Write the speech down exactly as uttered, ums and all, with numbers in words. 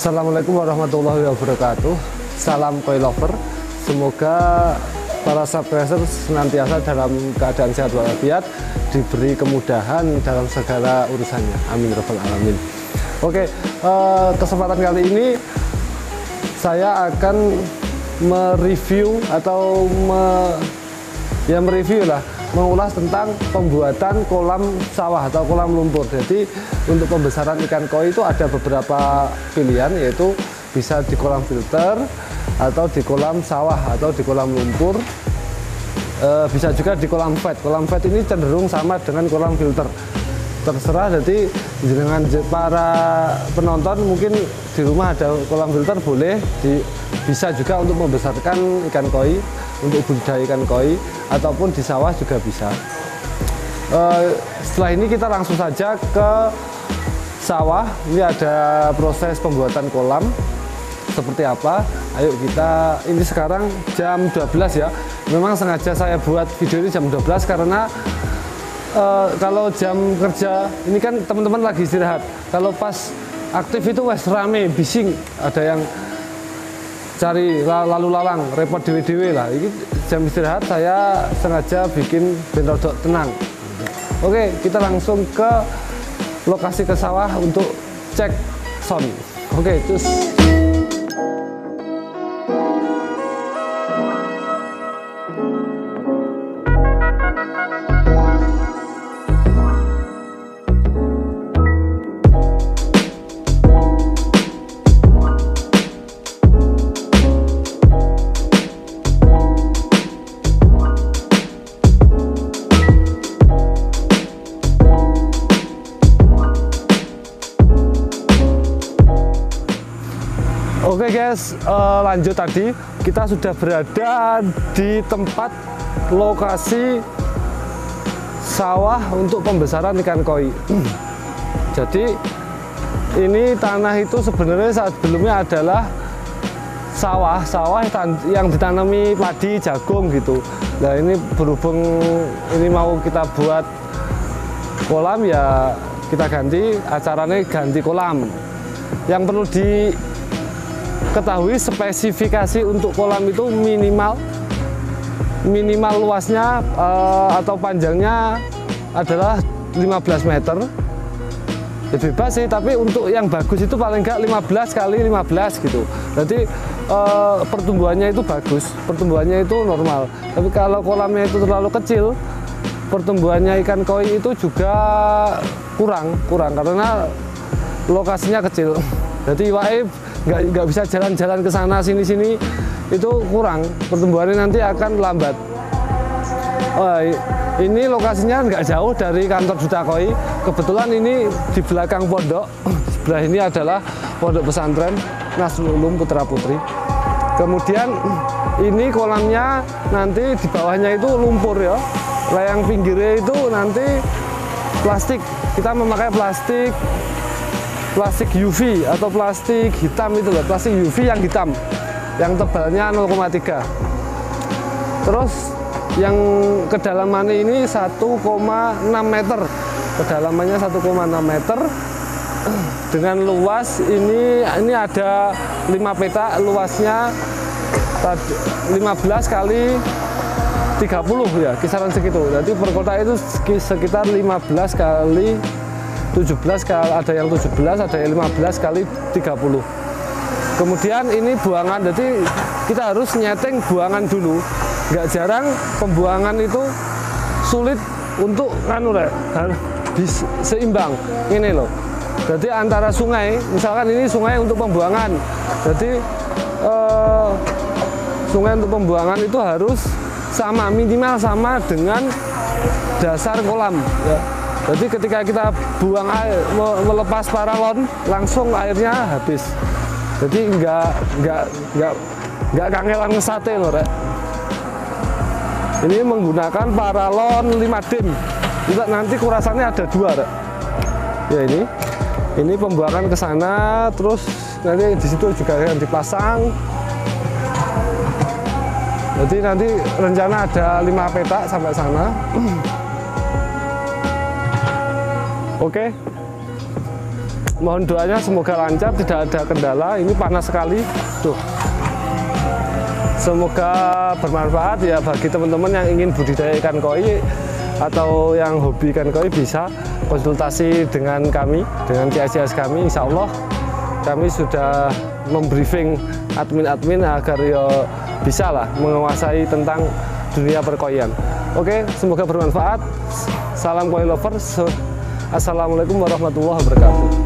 Assalamualaikum warahmatullahi wabarakatuh. Salam koi lover. Semoga para subscriber senantiasa dalam keadaan sehat walafiat, diberi kemudahan dalam segala urusannya. Amin rabbal alamin. Oke, eh, kesempatan kali ini saya akan mereview atau me, ya mereview lah, mengulas tentang pembuatan kolam sawah atau kolam lumpur. Jadi untuk pembesaran ikan koi itu ada beberapa pilihan, yaitu bisa di kolam filter atau di kolam sawah atau di kolam lumpur, e, bisa juga di kolam vet. Kolam vet ini cenderung sama dengan kolam filter, terserah. Jadi dengan para penonton mungkin di rumah ada kolam filter, boleh di, bisa juga untuk membesarkan ikan koi, untuk budidaya ikan koi, ataupun di sawah juga bisa. E, setelah ini kita langsung saja ke sawah. Ini ada proses pembuatan kolam seperti apa. Ayo kita, ini sekarang jam dua belas ya. Memang sengaja saya buat video ini jam dua belas karena e, kalau jam kerja ini kan teman-teman lagi istirahat. Kalau pas aktif itu wes rame, bising, ada yang cari lalu lalang, repot dewe-dewe lah. Ini jam istirahat, saya sengaja bikin ben rodok tenang. Oke, kita langsung ke lokasi ke sawah untuk cek sound. Oke, terus oke guys, uh, lanjut. Tadi kita sudah berada di tempat lokasi sawah untuk pembesaran ikan koi. Jadi ini tanah itu sebenarnya saat sebelumnya adalah sawah, sawah yang ditanami padi, jagung gitu. Nah ini berhubung ini mau kita buat kolam, ya kita ganti, acaranya ganti kolam. Yang perlu di ketahui, spesifikasi untuk kolam itu minimal minimal luasnya uh, atau panjangnya adalah lima belas meter. Ya bebas sih, tapi untuk yang bagus itu paling enggak lima belas kali lima belas gitu. Jadi uh, pertumbuhannya itu bagus, pertumbuhannya itu normal. Tapi kalau kolamnya itu terlalu kecil, pertumbuhannya ikan koi itu juga kurang kurang karena lokasinya kecil. Jadi waib nggak nggak bisa jalan-jalan ke sana sini sini, itu kurang, pertumbuhannya nanti akan lambat. Oh, ini lokasinya nggak jauh dari kantor Duta Koi. Kebetulan ini di belakang pondok. Sebelah ini adalah pondok pesantren Nasrul Ulum Putra Putri. Kemudian ini kolamnya nanti di bawahnya itu lumpur ya. Layang pinggirnya itu nanti plastik. Kita memakai plastik plastik U V atau plastik hitam itu loh, plastik U V yang hitam, yang tebalnya nol koma tiga. Terus yang kedalamannya ini satu koma enam meter, kedalamannya satu koma enam meter, dengan luas ini ini ada lima peta, luasnya lima belas kali tiga puluh ya, kisaran segitu. Jadi per kota itu sekitar lima belas kali tujuh belas, ada yang tujuh belas, ada yang lima belas kali tiga puluh. Kemudian ini buangan, jadi kita harus nyeting buangan dulu. Nggak jarang pembuangan itu sulit untuk anu seimbang ini loh. Jadi antara sungai, misalkan ini sungai untuk pembuangan, jadi eh, sungai untuk pembuangan itu harus sama, minimal sama dengan dasar kolam ya. Jadi ketika kita buang air, melepas paralon, langsung airnya habis. Jadi nggak nggak nggak nggak kangelan ngesate loh, Rek. Ini menggunakan paralon lima dim. Kita nanti kurasannya ada dua, Rek. Ya ini, ini pembuangan ke sana, terus nanti di situ juga yang dipasang. Jadi nanti rencana ada lima peta sampai sana. Oke, Mohon doanya semoga lancar, tidak ada kendala. Ini panas sekali. Tuh. Semoga bermanfaat ya bagi teman-teman yang ingin budidaya ikan koi atau yang hobi ikan koi, bisa konsultasi dengan kami, dengan C S C S kami. Insya Allah kami sudah membriefing admin-admin agar ya bisa lah menguasai tentang dunia perkoian. Oke, semoga bermanfaat. Salam koi lovers. Assalamualaikum warahmatullahi wabarakatuh.